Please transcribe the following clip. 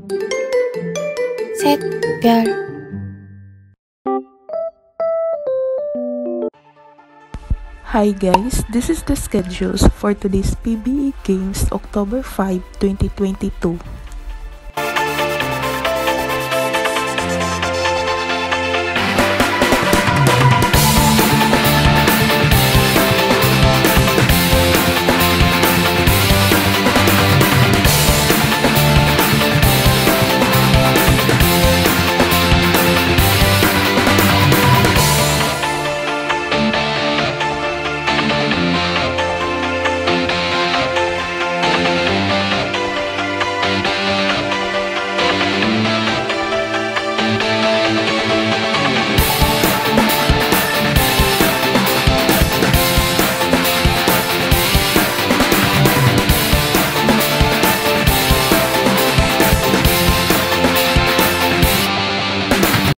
셋, 별. Hi guys, this is the schedules for today's PBA Games October 5, 2022.